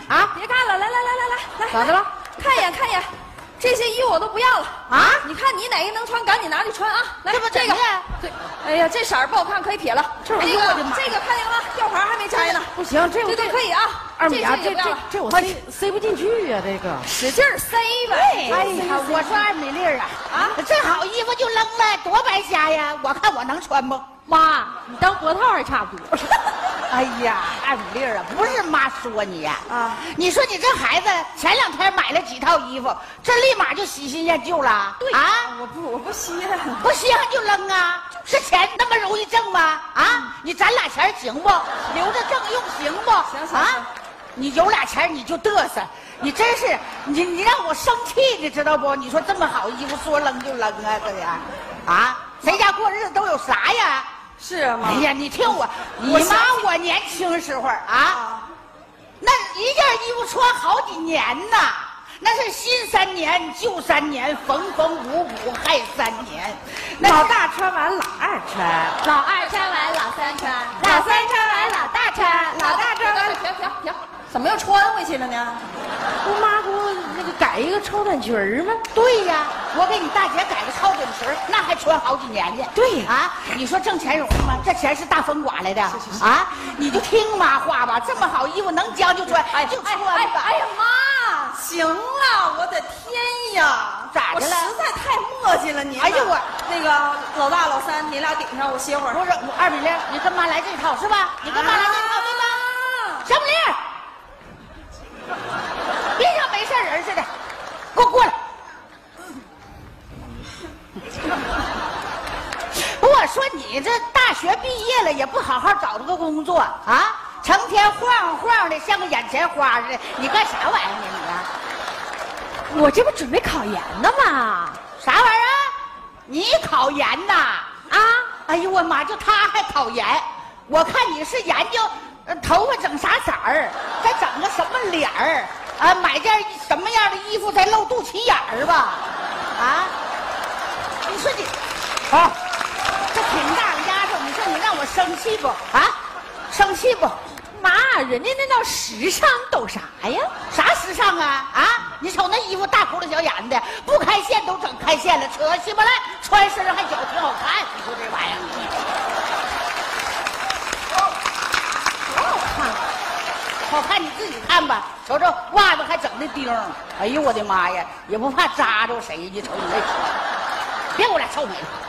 啊！ 别干了，来， 咋的了？ 看一眼，这些衣服我都不要了啊！你看你哪个能穿，赶紧拿去穿啊！来， 这不这个，对，哎呀，这色儿不好看，可以撇了。 这我的妈！ 这个看见了吗？吊牌还没摘呢。 不行，这都可以啊。 二米啊，这我塞不进去呀，这个使劲塞呗。 哎呀，我说二米粒儿啊，这好衣服就扔了，多白瞎呀！我看我能穿不？ 妈，你当脖套还差不多。 哎呀，二米粒儿啊，不是妈说你呀啊！你说你这孩子前2天买了几套衣服，这立马就喜新厌旧了。 对啊， 我不稀罕， 不稀罕就扔啊！这钱那么容易挣吗？啊，你攒俩钱行不？留着正用行不？ 行啊！ 你有俩钱你就嘚瑟，你真是你让我生气，你知道不？你说这么好衣服说扔就扔啊，这点啊，谁家过日子都有啥呀？ 是啊，妈。 哎呀，你听你妈我年轻时候啊，那一件衣服穿好几年呐，那是新3年旧3年，缝缝补补害3年。 老大穿完老二穿， 老二穿完老三穿， 老三穿完老大穿，老大穿完停，怎么又穿回去了呢？ 不妈给我那个改一个超短裙儿吗？ 对呀，我给你大姐改个超短裙，那还穿好几年呢。 对啊，你说挣钱容易吗？这钱是大风刮来的啊！你就听妈话吧，这么好衣服能将就穿，就穿吧。 哎呀妈，行了，我的天呀， 咋的了？ 我实在太磨叽了你。 哎呦我， 那个老大老三，你俩顶上，我歇会儿。 不是二米粒，你跟妈来这套是吧？你跟妈来这套对吧？小米粒。别像没事人似的，给我过来！我说你这大学毕业了，也不好好找个工作啊，成天晃晃的，像个眼前花似的，你干啥玩意儿呢你？我这不准备考研呢吗？ 啥玩意儿？你考研呐？ 啊！ 哎呦我妈，就他还考研，我看你是研究头发整啥色儿，再整个什么脸儿。啊，买件什么样的衣服才露肚脐眼儿吧？啊，你说你，啊，这挺大个丫头，你说你让我生气不？啊，生气不？ 妈，人家那叫时尚，你懂啥呀？ 啥时尚啊？啊，你瞅那衣服大窟窿小眼的，不开线都整开线了，扯起巴来，穿身上还觉得挺好看。你说这玩意儿，多好看！好看你自己看吧，瞅瞅袜子还整那钉儿，哎呦我的妈呀，也不怕扎着谁？你瞅你那，别给我俩臭美了。